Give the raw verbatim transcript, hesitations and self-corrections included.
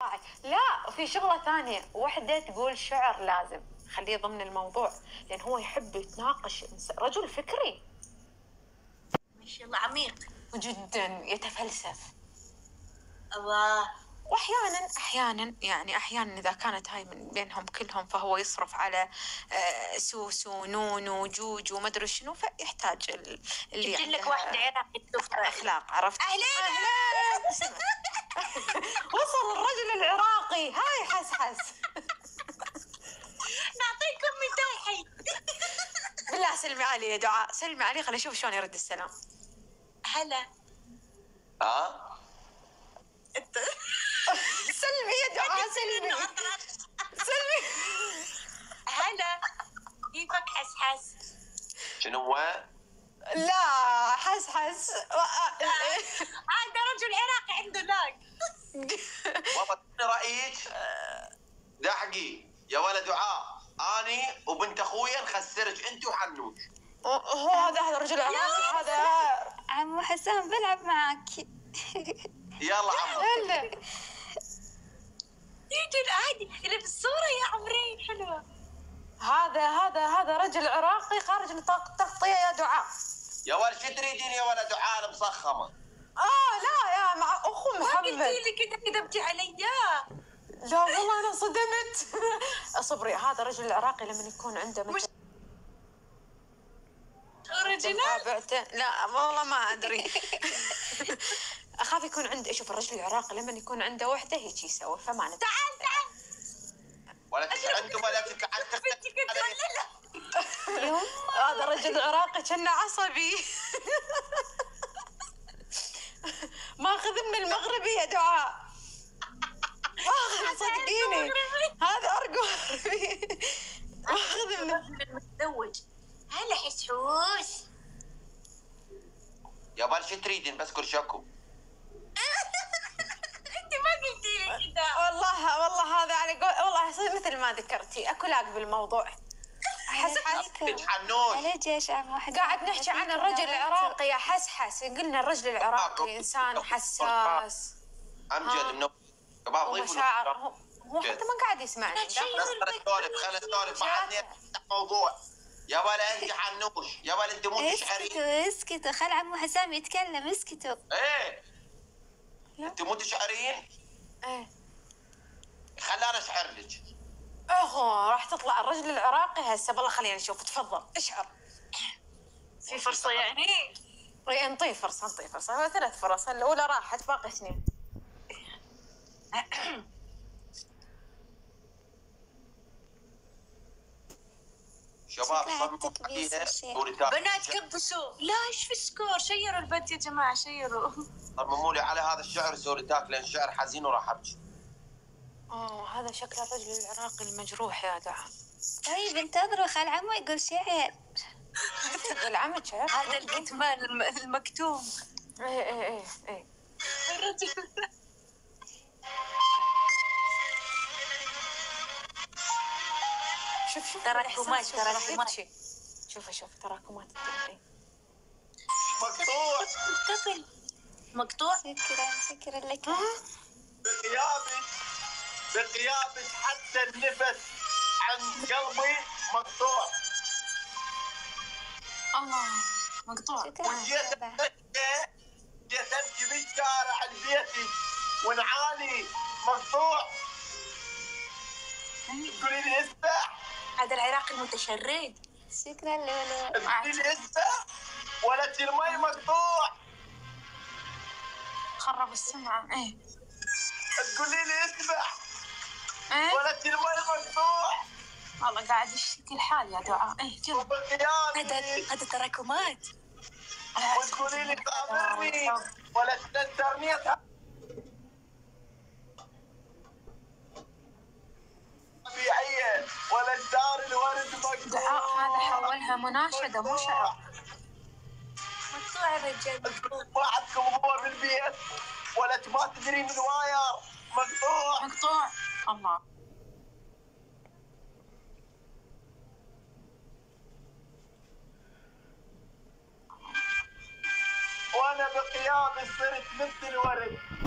لا وفي شغلة ثانية، وحدة تقول شعر لازم خليه ضمن الموضوع، لأن هو يحب يتناقش، رجل فكري ما شاء الله، عميق جدا، يتفلسف. الله. واحيانا احيانا يعني احيانا اذا كانت هاي من بينهم كلهم فهو يصرف على سوسو نونو جوجو ما ادري شنو، فيحتاج اللي جبت لك واحده عراقي تشوف اخلاق. عرفت؟ اهلين اهلين. وصل الرجل العراقي. هاي حس حس نعطيكم متاحي. بالله سلمي علي يا دعاء، سلمي علي خليني اشوف شلون يرد السلام. هلا. ها سلمي يا دعاء، سلمي سلمي. هلا كيفك حسحس؟ شنو هو؟ لا حس حس هذا رجل عراقي عنده لاق. والله رايك دحقي يا ولد دعاء، اني وبنت اخويا نخسرك انت وحنوش. هو هذا هذا رجل عراقي هذا. عمو حسام بلعب معك. يلا عمو. هلا يجي عادي اللي بالصوره يا عمرين حلوه. هذا هذا هذا رجل عراقي خارج نطاق التغطيه يا دعاء. يا ولد شو تريدين يا ولد دعاء المسخمه؟ اه لا يا مع اخو محمد. ما قلتي لي كذا كذبتي علي. لا والله انا صدمت. اصبري، هذا رجل العراقي لما يكون عنده مثل اوريجينال. لا والله ما ادري. اخاف يكون عنده، شوف الرجل العراقي لما يكون عنده وحده هيك يسوي، فما ندري. تعال تعال. ولا تعنده ولا تتعلم. هذا الرجل العراقي كأنه عصبي. ماخذ من المغربي يا دعاء. ماخذ صدقيني، هذا ارجو مغربي. ماخذ من المتزوج. هلا حسحوس. يا بال شو تريدين بس كل شكو؟ انت ما قلتي لي كذا. والله والله هذا على قول والله يصير مثل ما ذكرتي، اكو لاق بالموضوع. حس حس حنوش. عليك ايش عمو حسام؟ قاعد نحكي عن الرجل العراقي يا حسحس، قلنا الرجل العراقي انسان حساس. امجد منو شباب ضيفوا مشاعر. هو هو حتى ما قاعد يسمعني. خلينا نسولف خلينا نسولف ما حد يفتح موضوع. يا ولا انت حنوش، يا ولا انت مو تشعرين. اسكتوا اسكتوا، خل عمو حسام يتكلم، اسكتوا. ايه انت مو تشعرين؟ ايه خلاني اشعر لك. اهو راح تطلع الرجل العراقي هسه. والله خلينا نشوف، تفضل اشعر. في فرصه يعني؟ اي انطيه فرصه، انطيه فرصه. ثلاث فرص، الاولى راحت باقي اثنين. شباب صمموا فيها. بنات كبسوا. لا ايش في سكور؟ شيروا البنت يا جماعه، شيروا. صمموا لي على هذا الشعر سوري تاك، لان شعر حزين وراح ابكي. اوه هذا شكل الرجل العراقي المجروح يا دعاء. طيب انتظروا خل عمو يقول شعر. تقول عمك شعر؟ هذا الكتمان المكتوم. ايه ايه ايه ايه. الرجل شوف شوف تراكمات تراكمات. شوف شوف تراكمات الدنيا. مقطوع قبل مقطوع. شكرا شكرا لك. بغيابك بغيابك حتى النفس عن قلبي مقطوع. الله مقطوع. وجيت جيت امشي بالشارع لبيتي ونعاني مقطوع. تقولي لي اسبح. هذا العراقي المتشرد. شكرا لولو. تقولي لي اسبح ولا المي مقطوع. خرب السمعة. ايه تقولي لي اسبح ايه ولا المي مقطوع. والله قاعد يشتكي الحال يا دعاء. ايه يلا. هذا هذا تراكمات. وتقولي لي خابرني ولا تنترني. طبيعية ولا الدار الورد مقطوع. دعاء هذا حولها مناشدة مو شعر. مقطوع الرجال مقطوع. ما عندكم هو بالبيت ولا ما تدري من واير مقطوع. مقطوع. الله وانا بقيامي صرت مثل الورد.